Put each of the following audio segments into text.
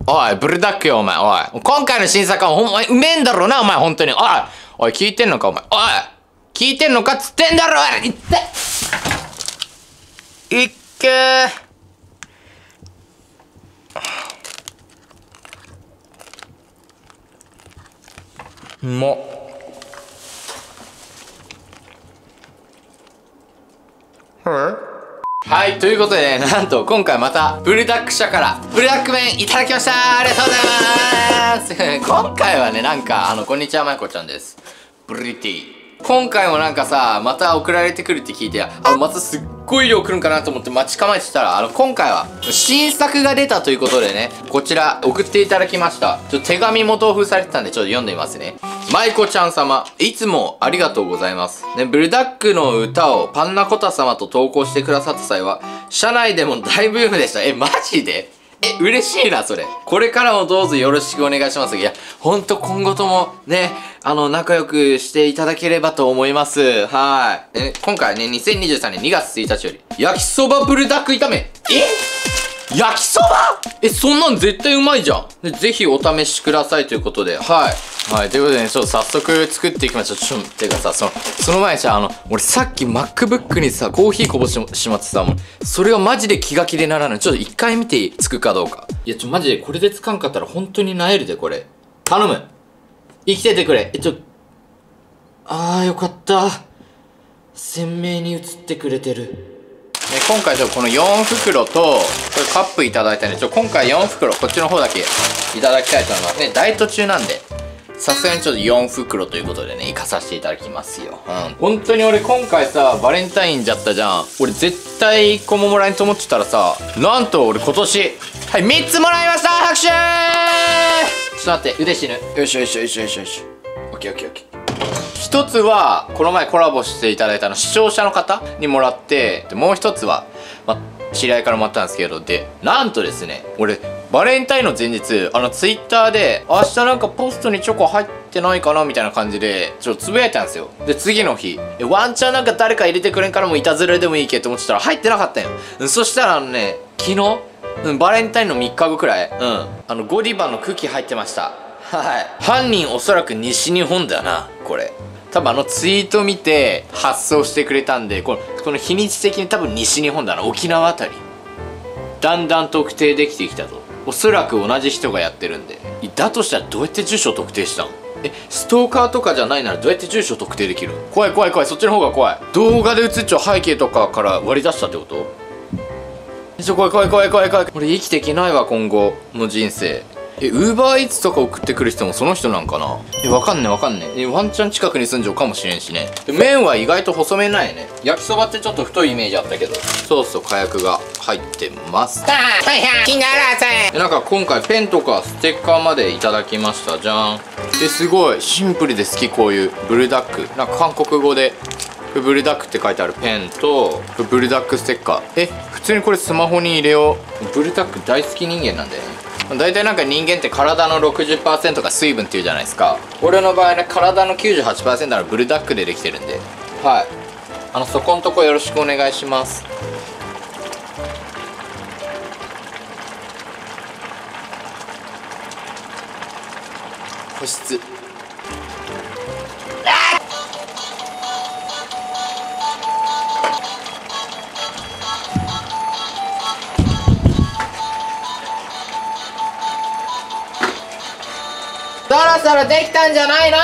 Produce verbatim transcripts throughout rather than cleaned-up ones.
おい、ブルダックよ、お前。おい。今回の新作はほんまうめえんだろうな、お前、ほんとに。おい。おい、聞いてんのか、お前。おい。聞いてんのかっつってんだろ、おい。いって。いっけー。うまっ。はい、ということでね、なんと今回またブルダック社からブルダック麺いただきました。ありがとうございます今回はね、なんかあのこんにちは、まいこちゃんです。ブリティ今回もなんかさ、また送られてくるって聞いて、あ、またすっごい量来るんかなと思って待ち構えてたら、あの今回は新作が出たということでね、こちら送っていただきました。ちょっと手紙も同封されてたんでちょっと読んでみますね。まいこちゃん様、いつもありがとうございます。ね、ブルダックの歌をパンナコタ様と投稿してくださった際は、社内でも大ブームでした。え、マジで？え、嬉しいな、それ。これからもどうぞよろしくお願いします。いや、ほんと今後ともね、あの、仲良くしていただければと思います。はい。え、今回ね、にせんにじゅうさんねんにがつついたちより、焼きそばブルダック炒め。え？焼きそば？え、そんなん絶対うまいじゃん。ぜひお試しくださいということで、はい。はい、ということでね、ちょっと早速作っていきましょう。ちょっと、てかさ、その、その前にさ、あの、俺さっき MacBook にさ、コーヒーこぼしてしまってさ、もう、それがマジで気が気でならない。ちょっと一回見てつくかどうか。いや、ちょ、マジでこれでつかんかったら本当に萎えるで、これ。頼む。生きててくれ。え、ちょ、あー、よかった。鮮明に映ってくれてる。ね、今回ちょっとこのよんふくろと、これカップいただいたんで、ちょ、今回よんふくろ、こっちの方だけいただきたいと思います。ね、ダイエット中なんで、さすがにちょっとよんふくろということでね、行かさせていただきますよ。うん。本当に俺今回さ、バレンタインじゃったじゃん。俺絶対いっこももらえんと思ってたらさ、なんと俺今年、はい、みっつもらいました。拍手ー。ちょっと待って、腕死ぬ。よいしょよいしょよいしょよいしょよいしょ。オッケーオッケーオッケー。一つはこの前コラボしていただいたの視聴者の方にもらって、でもう一つは、ま、知り合いからもらったんですけど、でなんとですね、俺バレンタインの前日、あのツイッターで明日なんかポストにチョコ入ってないかなみたいな感じでちょっとつぶやいたんですよ。で次の日、えワンチャンなんか誰か入れてくれんからもいたずらでもいいけって思ってたら入ってなかったんよ。そしたらあのね、昨日、うん、バレンタインのみっかごくらい、うん、あのゴディバのクッキー入ってました。はい。犯人おそらく西日本だな、これ。多分あのツイート見て発送してくれたんで、このこの日にち的に多分西日本だな、沖縄あたり。だんだん特定できてきたと。おそらく同じ人がやってるんで。だとしたらどうやって住所特定したん？え、ストーカーとかじゃないならどうやって住所特定できる？怖い怖い怖い、そっちの方が怖い。動画で映っちゃう背景とかから割り出したってこと？え、ちょ、怖い怖い怖い怖い怖い。俺生きていけないわ、今後の人生。え、ウーバーイーツとか送ってくる人もその人なんかな。え、わかんねえわかんねえ。え、ワンチャン近くに住んじゃうかもしれんしね。で、麺は意外と細めないね。焼きそばってちょっと太いイメージあったけど、ソースと火薬が入ってます。え、なんか今回ペンとかステッカーまでいただきました。じゃん。え、すごいシンプルで好き、こういうブルダック。なんか韓国語でブルダックって書いてあるペンとブルダックステッカー。え、普通にこれスマホに入れよう。ブルダック大好き人間なんだよね。大体なんか人間って体の ろくじゅっパーセント が水分っていうじゃないですか。俺の場合ね、体の きゅうじゅうはちパーセント はブルダックでできてるんで、はい、あのそこんとこよろしくお願いします。保湿。そろそろできたんじゃないの？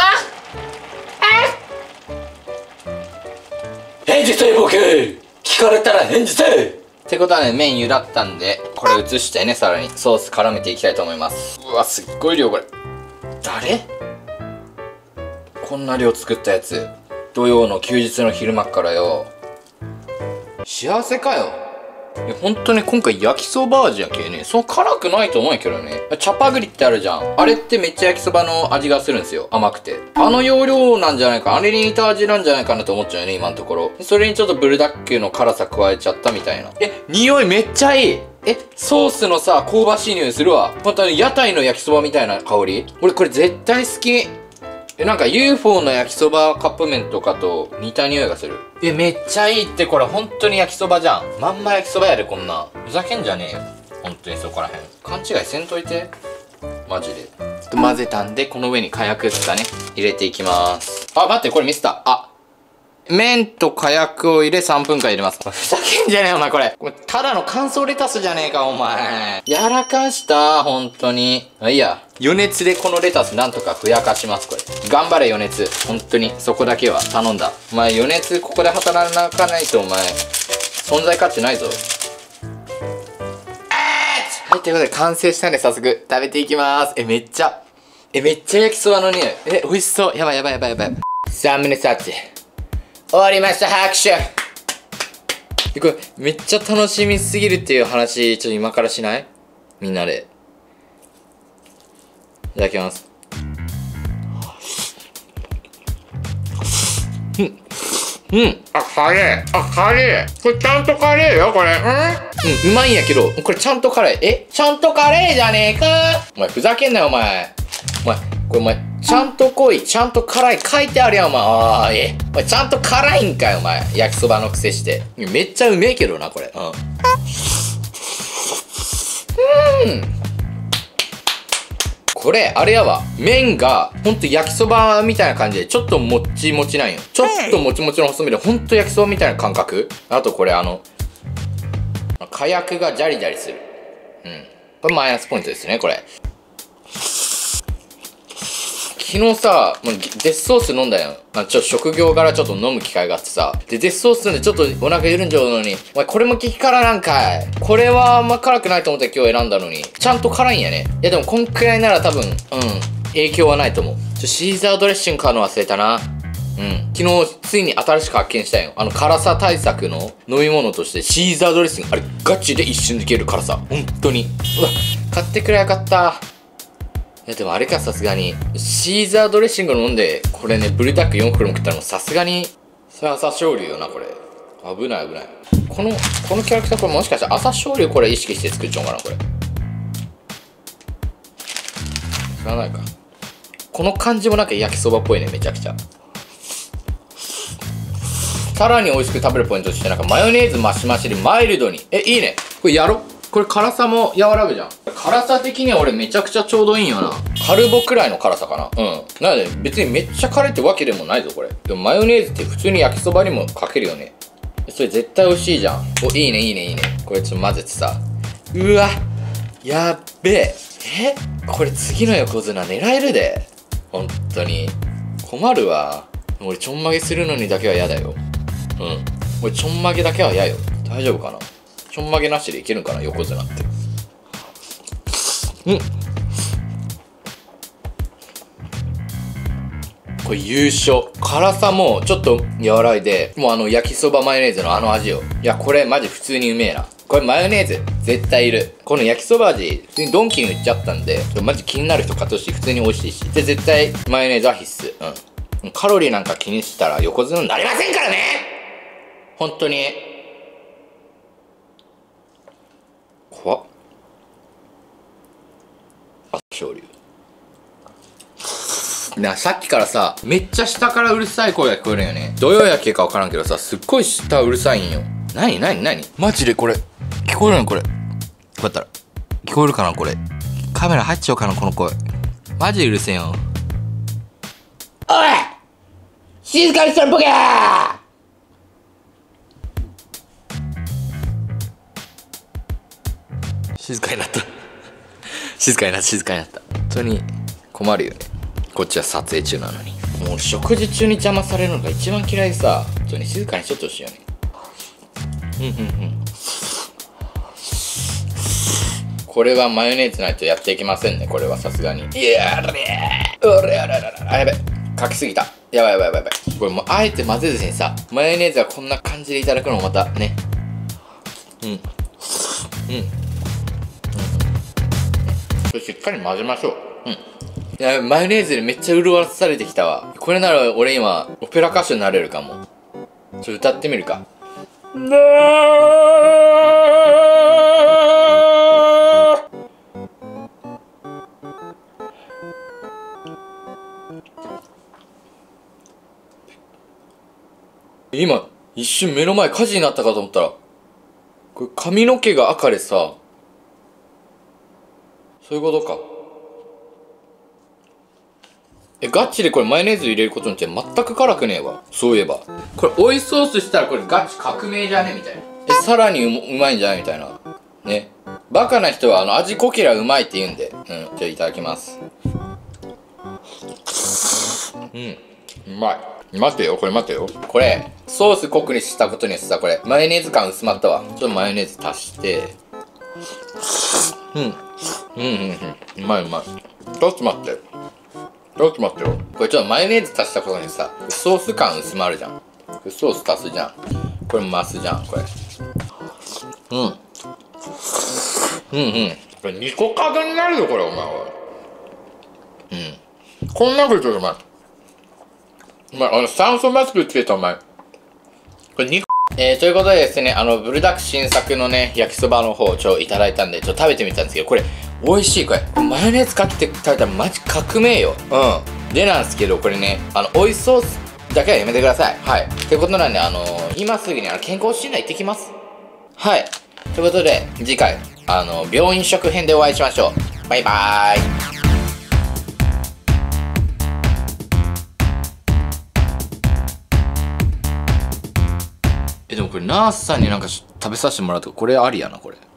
返事せえボケ！聞かれたら返事せえ！ ってことはね、麺茹だったんで、これ移してね、さらにソース絡めていきたいと思います。うわ、すっごい量これ。誰？こんな量作ったやつ、土曜の休日の昼間っからよ。幸せかよ。いや、本当に今回焼きそば味やけね、そう辛くないと思うんやけどね。チャパグリってあるじゃん。あれってめっちゃ焼きそばの味がするんですよ。甘くて。あの要領なんじゃないか、あれに似た味なんじゃないかなと思っちゃうよね、今のところ。それにちょっとブルダックの辛さ加えちゃったみたいな。え、匂いめっちゃいい。え、ソースのさ、香ばしい匂いするわ。本当に屋台の焼きそばみたいな香り。俺これ絶対好き。え、なんか ユーフォー の焼きそばカップ麺とかと似た匂いがする。え、めっちゃいいって。これ本当に焼きそばじゃん。まんま焼きそばやで、こんな。ふざけんじゃねえよ。本当にそこらへん。勘違いせんといて。 マジで。混ぜたんで、この上に火薬ですかね。入れていきます。あ、待って、これミスった。あ、麺と火薬を入れさんぷんかん入れます。ふざけんじゃねえお前これ。これただの乾燥レタスじゃねえかお前。やらかした本当に。あ、いいや。余熱でこのレタスなんとかふやかしますこれ。頑張れ余熱。本当に。そこだけは頼んだ。お前余熱ここで働かないとお前、存在価値ないぞ。はい、ということで完成したんで早速食べていきます。え、めっちゃ、え、めっちゃ焼きそばの匂い。え、美味しそう。やばいやばいやばいやばい。サムネ撮影。終わりました、拍手。これ、めっちゃ楽しみすぎるっていう話、ちょっと今からしない？みんなで。いただきます。うん。うん。あ、カレー。あ、カレー。これちゃんとカレーよ、これ。うんうん、うまいんやけど、これちゃんとカレー。えちゃんとカレーじゃねえか。お前、ふざけんなよ、お前。お前、これお前、ちゃんと濃い、ちゃんと辛い書いてあるやん、お前。ああ、ええ。お前、ちゃんと辛いんかよ、お前。焼きそばの癖して。めっちゃうめえけどな、これ。うん。うん。これ、あれやわ。麺が、ほんと焼きそばみたいな感じで、ちょっともっちもちなんよ。ちょっともちもちの細身で、ほんと焼きそばみたいな感覚。あとこれ、あの、火薬がジャリジャリする。うん。これマイナスポイントですね、これ。昨日さ、もうデスソース飲んだやん。まあ、ちょっと職業柄ちょっと飲む機会があってさ。で、デスソース飲んでちょっとお腹緩んじゃうのに、お前これも激辛なんかい。これはあんま辛くないと思って今日選んだのに、ちゃんと辛いんやね。いやでもこんくらいなら多分、うん、影響はないと思う。ちょ、シーザードレッシング買うの忘れたな。うん。昨日、ついに新しく発見したよ。あの、辛さ対策の飲み物として、シーザードレッシング。あれ、ガチで一瞬で消える辛さ。本当に。うわ、買ってくれよかった。いや、でもあれか、さすがに。シーザードレッシング飲んで、これね、ブルダックよん袋も食ったらもうさすがに、それ朝青龍よな、これ。危ない危ない。この、このキャラクターこれもしかしたら朝青龍これ意識して作っちゃおうかな、これ。知らないか。この感じもなんか焼きそばっぽいね、めちゃくちゃ。さらに美味しく食べるポイントとして、なんかマヨネーズマシマシでマイルドに。え、いいね。これやろ。これ辛さも和らぐじゃん。辛さ的には俺めちゃくちゃちょうどいいんよな。カルボくらいの辛さかな。うん。なので別にめっちゃ辛いってわけでもないぞ、これ。でもマヨネーズって普通に焼きそばにもかけるよね。それ絶対美味しいじゃん。お、いいねいいねいいね。これちょっと混ぜてさ。うわ。やっべえ。えこれ次の横綱狙えるで。ほんとに。困るわ。俺ちょんまげするのにだけは嫌だよ。うん。俺ちょんまげだけは嫌よ。大丈夫かな。ちょんまげなしでいけるんかな、横綱って。うん。これ優勝。辛さもちょっと和らいで、もうあの焼きそばマヨネーズのあの味よ。いや、これマジ普通にうめえな。これマヨネーズ絶対いる。この焼きそば味、普通にドンキに売っちゃったんで、マジ気になる人買ってほしい。普通に美味しいし。で、絶対マヨネーズは必須。うん。カロリーなんか気にしたら横綱になりませんからね。本当に。怖っ。あ、勝利。な、さっきからさ、めっちゃ下からうるさい声が聞こえるんよね。どよ焼けかわからんけどさ、すっごい下うるさいんよ。なになになにマジでこれ、聞こえるのこれ。こうやったら。聞こえるかなこれ。カメラ入っちゃうかなこの声。マジでうるせえよ。おい静かにしろボケー。静かになった静かになった静かになった。本当に困るよね。こっちは撮影中なのに。もう食事中に邪魔されるのが一番嫌いでさ、本当に静かにしとってほしいよね。うんうんうん。これはマヨネーズないとやっていけませんね。これはさすがに。いやーれーおれあらららあ、やべかきすぎた。やばいやばいやばいやばい。これもうあえて混ぜずにさ、マヨネーズはこんな感じでいただくのもまたね。うんうんうん。しっかり混ぜましょう。うん。いや、マヨネーズでめっちゃ潤わされてきたわ。これなら俺今、オペラ歌手になれるかも。ちょっと歌ってみるか。な今、一瞬目の前火事になったかと思ったら、これ髪の毛が赤でさ、そういうことか。 え、ガチでこれマヨネーズ入れることによって全く辛くねえわ。そういえばこれ追いソースしたらこれガチ革命じゃねみたいな。え、さらにう, うまいんじゃないみたいなね。バカな人はあの味濃けりゃうまいって言うんで。うん、じゃあいただきます。うん、うまい。待てよ、これ待てよ。これソース濃くにしたことによってさ、これマヨネーズ感薄まったわ。ちょっとマヨネーズ足して。うんうんうんうん、うまいうまい。ちょっと待って、ちょっと待ってよ。これちょっとマヨネーズ足したことにさ、ソース感薄まるじゃん。ソース足すじゃん。これ増すじゃん、これ。うんうんうん、これにこかどになるよこれ、お前は。うん、こんなこと言うとお前お前あの酸素マスクつけたお前これにこ。えー、ということでですね、あのブルダック新作のね焼きそばの方をちょいただいたんでちょっと食べてみたんですけど、これ美味しい。これマヨネーズかけて食べたらマジ革命よ。うんでなんですけど、これねあのオイスソースだけはやめてください。はいってことなんで、あのー、今すぐにあの健康診断行ってきます。はいということで次回あの病院食編でお会いしましょう。バイバーイ。え、でもこれナースさんになんか食べさせてもらうとこれありやなこれ。